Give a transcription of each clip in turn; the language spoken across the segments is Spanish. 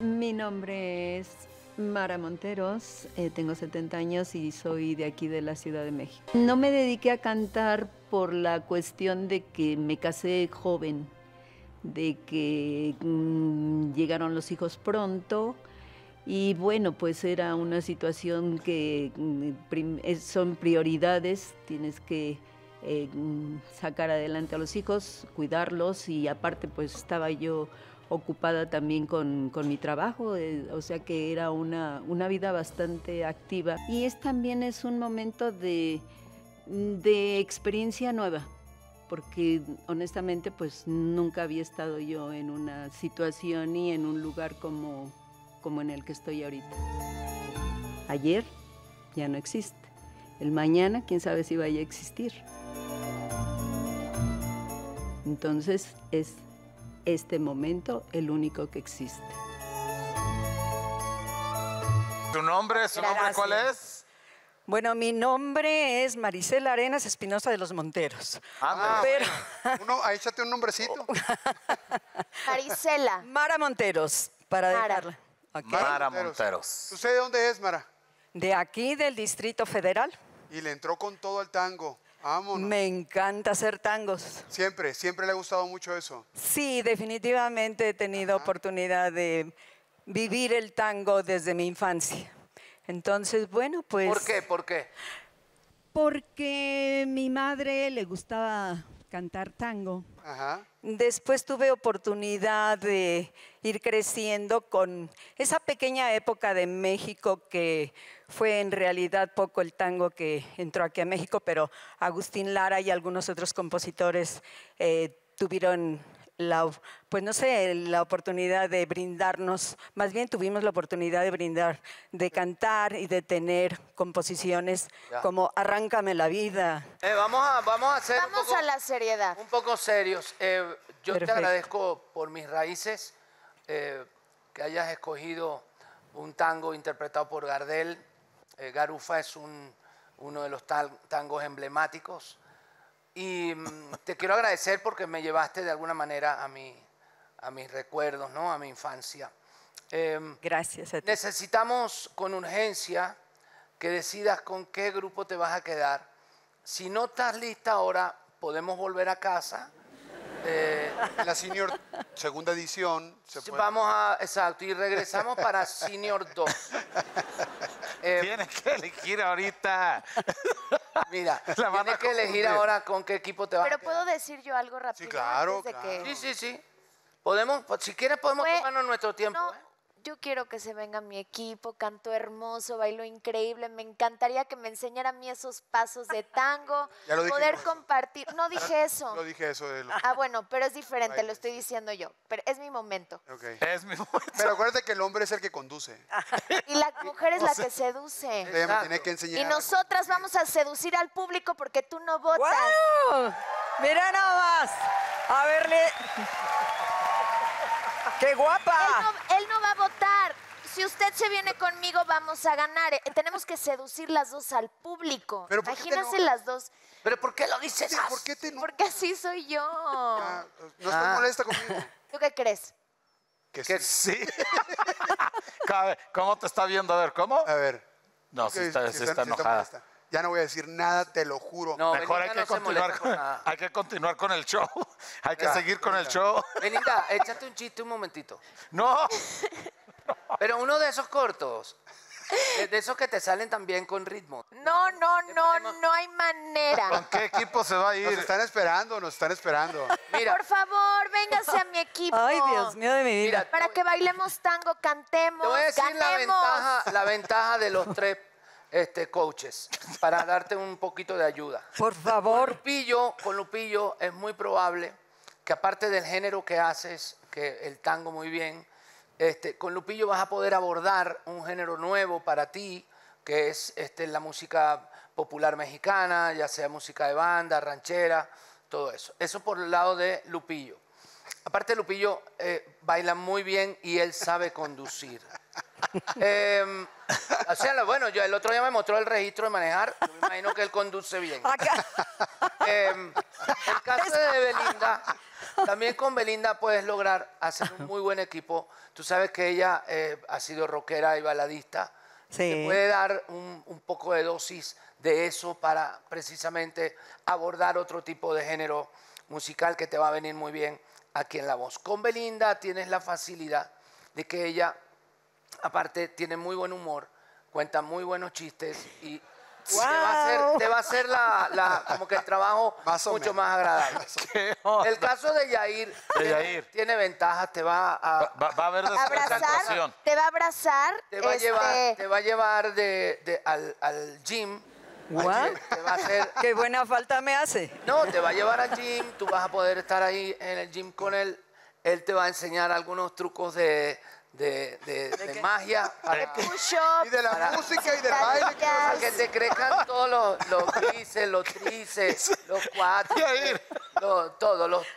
Mi nombre es Mara Monteros, tengo 70 años y soy de aquí de la Ciudad de México. No me dediqué a cantar por la cuestión de que me casé joven, de que llegaron los hijos pronto y bueno, pues era una situación que son prioridades, tienes que sacar adelante a los hijos, cuidarlos y aparte pues estaba yo ocupada también con mi trabajo, o sea que era una vida bastante activa. Y también es un momento de experiencia nueva, porque honestamente pues nunca había estado yo en una situación y en un lugar como en el que estoy ahorita. Ayer ya no existe, el mañana quién sabe si vaya a existir. Entonces es este momento el único que existe. ¿Tu nombre? ¿Su nombre cuál es? Bueno, mi nombre es Marisela Arenas Espinosa de los Monteros. Pero... échate un nombrecito. Marisela. Mara Monteros, para dejarla. Okay. Mara Monteros. ¿Usted de dónde es, Mara? De aquí, del Distrito Federal. Y le entró con todo el tango. Vámonos. Me encanta hacer tangos. Siempre le ha gustado mucho eso. Sí, definitivamente he tenido oportunidad de vivir el tango desde mi infancia. Entonces, bueno, pues... ¿Por qué? ¿Por qué? Porque mi madre le gustaba cantar tango. Ajá. Después tuve oportunidad de ir creciendo con esa pequeña época de México que fue en realidad poco el tango que entró aquí a México, pero Agustín Lara y algunos otros compositores tuvieron la oportunidad de brindarnos, más bien tuvimos la oportunidad de brindar, de cantar y de tener composiciones como Arráncame la vida. Vamos a hacer Vamos a la seriedad. Un poco serios. Yo Perfecto. te agradezco por mis raíces, que hayas escogido un tango interpretado por Gardel. Garufa es uno de los tangos emblemáticos. Y te quiero agradecer porque me llevaste de alguna manera a mis recuerdos, ¿no? A mi infancia. Gracias a ti. Necesitamos con urgencia que decidas con qué grupo te vas a quedar. Si no estás lista ahora, podemos volver a casa. La Senior segunda edición. Exacto, y regresamos para Senior 2. Tienes que elegir ahorita. Mira, tienes que elegir ahora con qué equipo te vas a quedar. Pero ¿puedo decir yo algo rápido? Sí, claro, antes de que... Sí. Si quieres podemos tomarnos nuestro tiempo. No, yo quiero que se venga mi equipo, cantó hermoso, bailó increíble. Me encantaría que me enseñara a mí esos pasos de tango, Ya lo dije poder yo. compartir. No dije eso. Yo dije eso de Ah, bueno, pero es diferente, lo estoy diciendo yo. Pero es mi momento. Okay. Es mi momento. Pero acuérdate que el hombre es el que conduce. Y la mujer es la que seduce. Ella me tiene que enseñar. Y nosotras vamos a seducir al público porque tú no votas. ¡Wow! Mira nada más. A verle. ¡Qué guapa! Él no va a votar. Si usted se viene conmigo, vamos a ganar. Tenemos que seducir las dos al público. ¿Pero por qué te Imagínense enojas? las dos. ¿Pero por qué lo dices? Sí, ¿por qué te enojas? Porque así soy yo. No estás molesta conmigo. ¿Tú qué crees? Que Sí. ¿Cómo te está viendo? A ver, ¿cómo? A ver. No, sí está enojada. molesta. Ya no voy a decir nada, te lo juro. No, Mejor Belinda no se molesta con nada. hay que continuar con el show. Hay que Ya, seguir con el venga. show. Belinda, échate un chiste un momentito. No. Pero uno de esos cortos, de esos que te salen también con ritmo. No hay manera. ¿Con qué equipo se va a Nos ir? están esperando. Mira, Por favor, véngase a mi equipo. Ay, Dios mío de mi vida. mira, Para que bailemos tango, cantemos, te voy a decir ganemos. la ventaja de los tres coaches, para darte un poquito de ayuda. Por favor. Con Lupillo es muy probable que aparte del género que haces, que el tango muy bien, con Lupillo vas a poder abordar un género nuevo para ti, que es la música popular mexicana, ya sea música de banda, ranchera, todo eso. Eso por el lado de Lupillo. Aparte Lupillo baila muy bien y él sabe conducir. O sea, bueno, yo el otro día me mostró el registro de manejar. Yo me imagino que él conduce bien. El caso de Belinda, también con Belinda puedes lograr hacer un muy buen equipo. Tú sabes que ella ha sido rockera y baladista. Sí. Te puede dar un poco de dosis de eso para precisamente abordar otro tipo de género musical que te va a venir muy bien aquí en la voz. Con Belinda tienes la facilidad de que ella, aparte, tiene muy buen humor, cuenta muy buenos chistes y te va a hacer como que el trabajo mucho más agradable. El caso de Yair, tiene ventajas, te va a... Va a haber abrazar, te va a abrazar. Te va a llevar al gym. Wow. Te va a hacer... Qué buena falta me hace. No, te va a llevar al gym, tú vas a poder estar ahí en el gym con él. Él te va a enseñar algunos trucos de magia. Y de la música y del baile. Para que te crezcan todos los bíceps, los tríceps, los cuádriceps, todo lo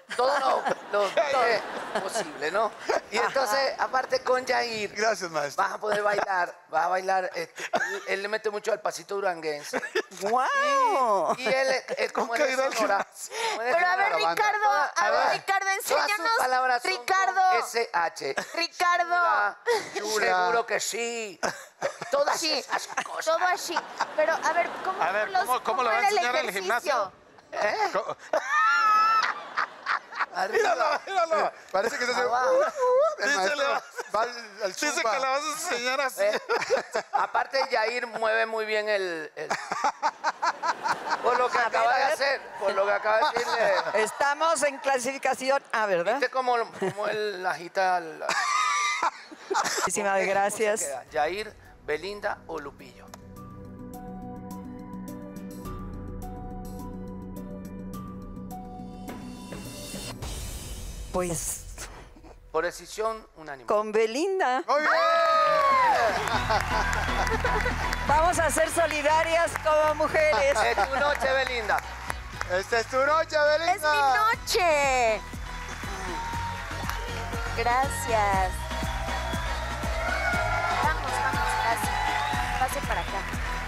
posible, ¿no? Y entonces, aparte con Yair, Gracias, maestro. vas a bailar, él le mete mucho al pasito duranguense. ¡Wow! Y él como es de Sonora. Pero a ver, Ricardo, enséñanos. Todas sus palabras son Ricardo. con SH. Ricardo. Chula. Seguro que sí. Todas Sí, esas cosas. todo así. Pero a ver, ¿cómo lo va a era el enseñar en el ejercicio? gimnasio? Arriba. Míralo. Parece que se hace... Abajo. El Sí, se maestro le va- va al Dice zumba. que la vas a enseñar así. Aparte, Yair mueve muy bien por lo que acaba de hacer, por lo que acaba de decirle. Estamos en clasificación A, ¿verdad? ¿Viste cómo él agita? Muchísimas gracias. Yair, Belinda o Lupillo. Pues Por decisión unánime. con Belinda. ¡Muy bien! Vamos a ser solidarias como mujeres. Es tu noche, Belinda. Esta es tu noche, Belinda. ¡Es mi noche! Gracias. Vamos, pase para acá.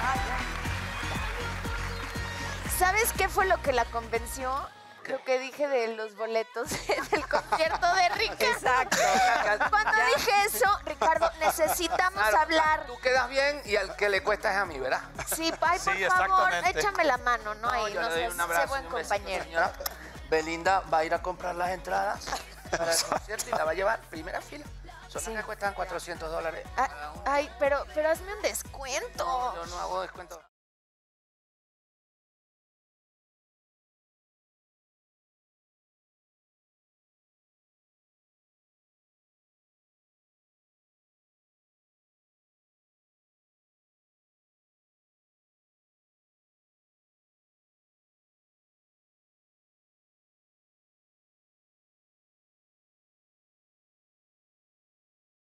¿Sabes qué fue lo que la convenció? Lo que dije de los boletos del concierto de Ricardo. Exacto. Cuando dije eso, Ricardo, necesitamos Claro, hablar. Tú quedas bien y al que le cuesta es a mí, ¿verdad? Sí, ay, por Sí, favor, exactamente. échame la mano, ¿no? Ahí, yo no le doy seas, un abrazo sé buen y un besito, compañero. señora. Belinda va a ir a comprar las entradas para el concierto y la va a llevar primera fila. Son las que cuestan $400. Ay, pero hazme un descuento. Yo no hago descuento.